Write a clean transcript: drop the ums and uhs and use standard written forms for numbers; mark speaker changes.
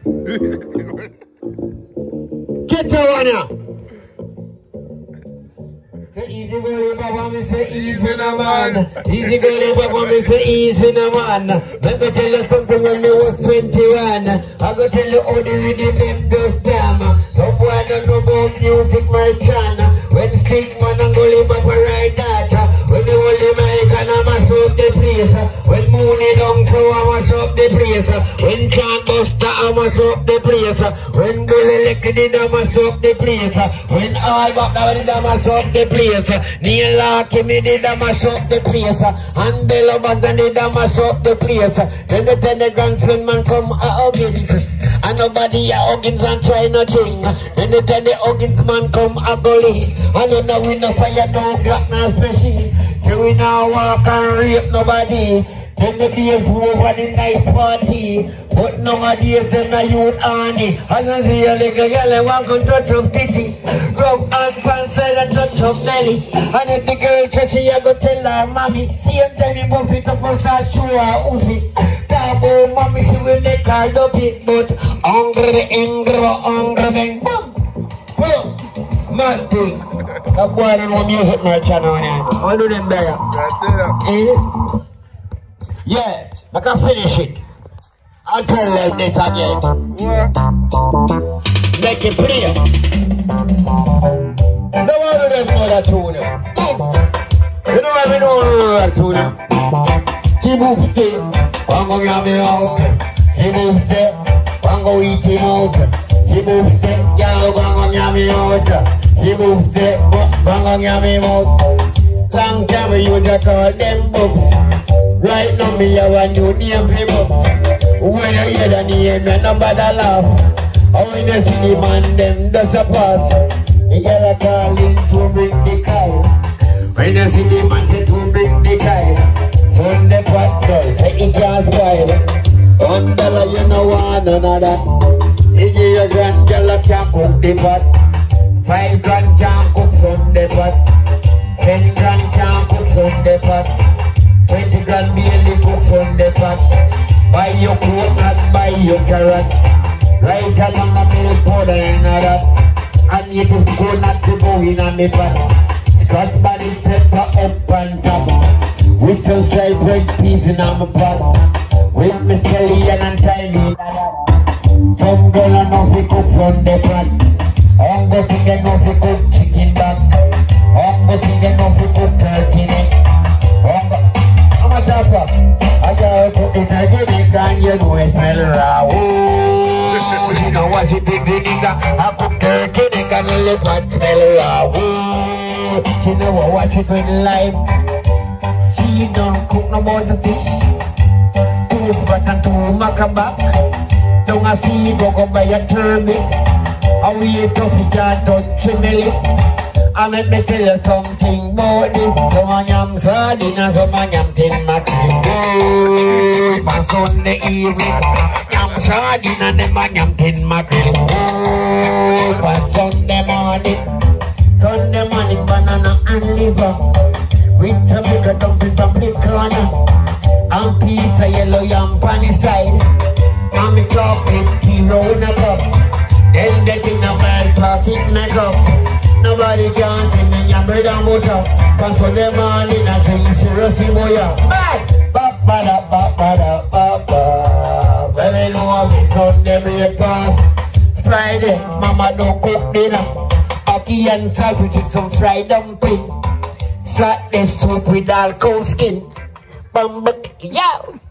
Speaker 1: Get your one now. Easy Gully Bop, me say easy no man. Easy Gully Bop, me say easy no man. Let me tell you something when me was 21. I go tell you how the rhythm goes down. Some boy don't know about music, my channel. When Stigman and Gully Bop ride that. When the holy mic and I mash up the place. When Mooney down so I mash up the place. When Chant Buster I mash up the place. When Gully Lick did I mash up the place. When all Bop did I mash up the place. Neil Larky me did a mash up the place. And Bello Bagdan did a mash up the place. Then the Telegram man come a Huggins. And nobody a Huggins and try nothing. Then the Huggins man come a Gully. And you know we no fire, no Glock, no special. So we now walk and rape nobody. Then the days over the night party. But nowadays them a youth honey. And I see a little girl and want to touch up titty. Rub and pants and touch up belly. And if the girl says she a go tell her mommy. Same time he buff it up and start show her Uzi. Tabo mommy she will make her dopey. But hungry, bang, boom. Boom. Mad thing. That boy don't know music my channel now. I do them better. Yeah, I can finish it. I'll tell them this again. Make it clear. No one of them know that tune. You know what we know that tune. She moves still, I'm going to have it out. She moves still, I'm going to eat him out. She moves still, I'm going to have it out. She moves still, I'm going to have him out. Long time you just call them books. Right now me have a new name for books. When you hear the name, you nobody laugh. And when you see the man, them does a pass. You gotta call in to bring the kyle. When you see the man, say to bring the kyle. From the pot girl, say it can't spoil. $1 you know want none of that. You give your grand girl can't cook the pot. 5 grand can't cook from the pot. 10 grand can't cook from the pot. 20 grand barely cook from the pot. Buy your coconut, buy your carrot. Right along the milk powder and all that. And you put coconut to go in on the pot. Scotch body pepper up on top. With some fried bread peas in on the pot. With Miss Kelly and Tiny. Some girl I know we cook from the pot. I'm going to know we cook chicken back. I'm going to know we cook turkey neck. I gotta cook it again and you know it smell raw. Oh, you know what you think the nigga? I cook turkey neck and the leopard smell raw. Oh, you know what you doing live? She don't cook no more the fish. 2 sprat and 2 macabac. Don't I see you go buy a turmeric. And we eat off it and touch your belly. I let me tell you something about this. Some a yam sardine and some a yam tin mackerel. Oh, on Sunday evening, yam sardine and them a yam tin mackerel. Oh, on Sunday morning banana and liver with some little dumpling from the corner and piece of yellow yam on the side. And me chocolate tea round the cup. Then get in a bag, pass it make up. Nobody can see me and bread and butter. Cause for the morning I drink seriously boya. Bad! Ba-ba-da, ba-ba-da, ba-ba. Very long Sunday breakfast. Friday, mama don't cook dinner. Aki and sausage with some fried dumpling. Saturday soup with all cow skin. Bambuk, yeah!